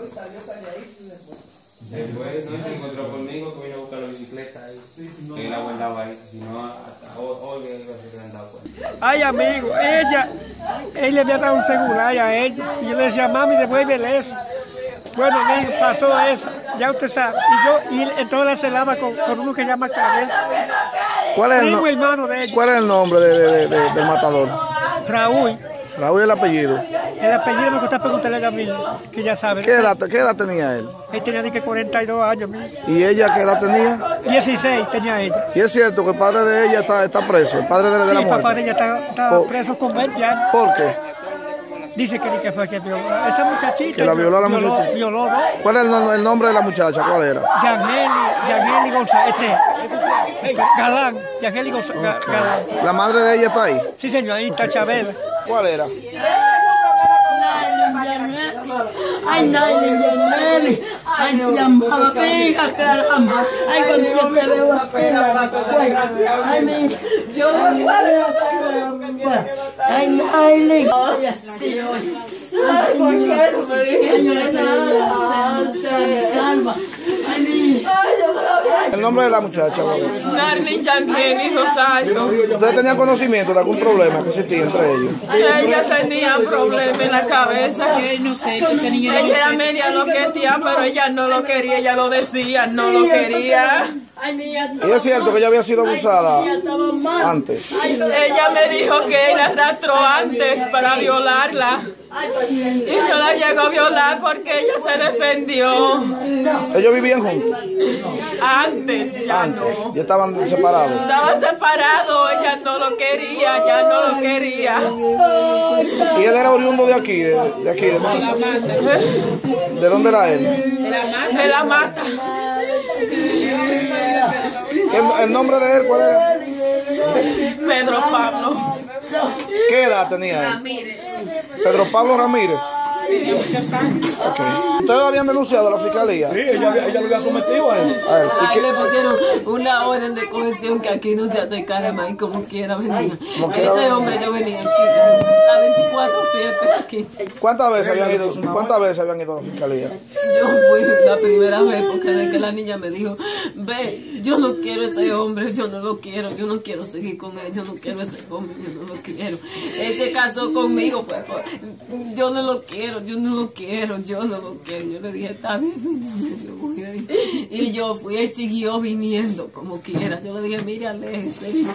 Después no se encontró conmigo, que vino a buscar la bicicleta ahí, que la guardaba ahí, si no, hasta hoy que iba a ser andado cuenta. Ay, amigo, él le había dado un celular a ella, y yo le decía, mami, devuélvele eso. Bueno, amigo, pasó eso, ya usted sabe. Y entonces la celaba con uno que llama Cabeza. ¿Cuál es hermano de ella. ¿Cuál es el nombre del matador? Raúl. Raúl es el apellido. El apellido me gusta preguntarle a mí, que ya sabe. ¿Qué edad tenía él? Él tenía ni que 42 años, amigo. ¿Y ella qué edad tenía? 16 tenía ella. ¿Y es cierto que el padre de ella está preso? ¿El padre de la muerte? Sí, el papá de ella está preso con 20 años. ¿Por qué? Dice que fue que violó a esa muchachita. ¿Que la violó a la muchacha? Violó, ¿no? ¿Cuál es el nombre de la muchacha? ¿Cuál era? Yangeli González. Galán. Yangeli González. Galán. ¿La madre de ella está ahí? Sí, señorita Chabela. ¿Cuál era? Ay, Nailin, ay, llamaba fija, caramba. Ay, cuando yo te veo a pena, ay, mi, yo ay, Nailin. Ay, así hoy. Ay, ¿por qué no me dijiste nada? Salva. Ay, mi. ¿El nombre de la muchacha? Narlin Yangeli Rosario. ¿Ustedes tenían conocimiento de algún problema que existía entre ellos? Ella tenía problemas en la cabeza. Ella era media loquetía, pero ella no lo quería, ella lo decía, no lo quería. ¿Y es cierto que ella había sido abusada antes? Ella me dijo que él la arrastró antes para violarla. Y no la llegó a violar porque ella se defendió. ¿Ellos vivían juntos? Antes, ya antes. No. ¿Y estaban separados? Estaban separados, ella no lo quería, ya no lo quería. ¿Y él era oriundo de aquí? ¿De dónde era él? De la mata. ¿El nombre de él cuál era? Pedro Pablo. ¿Qué edad tenía él? Ramírez. Pedro Pablo Ramírez. Sí, muchos años. Okay. ¿Ustedes habían denunciado a la fiscalía? Sí, ella lo había sometido a él. Ahí le pusieron una orden de cohesión que aquí no se acercara más y como quiera venía. Ese hombre ya venía aquí, a 24/7 aquí. ¿Cuántas veces habían ido a la fiscalía? Yo fui la primera vez porque desde que la niña me dijo, ve, yo no quiero ese hombre, yo no quiero seguir con él, yo no quiero ese hombre, yo no lo quiero. Él se casó conmigo, pues, yo no lo quiero. Yo le dije, está bien, mi niña, yo voy a ir. Y yo fui y siguió viniendo como quiera. Yo le dije, mira, aléjese.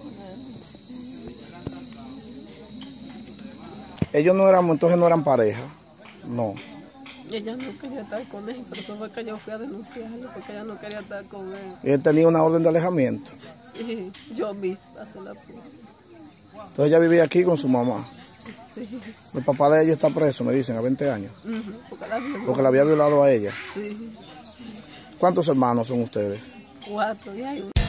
Ellos no eran, entonces no eran pareja. No. Ella no quería estar con él, por eso fue que yo fui a denunciarlo, porque ella no quería estar con él. Y él tenía una orden de alejamiento. Sí, yo misma se la puse. Entonces ella vivía aquí con su mamá. Sí. El papá de ella está preso, me dicen, a 20 años. Porque la había violado a ella. Sí. ¿Cuántos hermanos son ustedes? 4 y hay uno.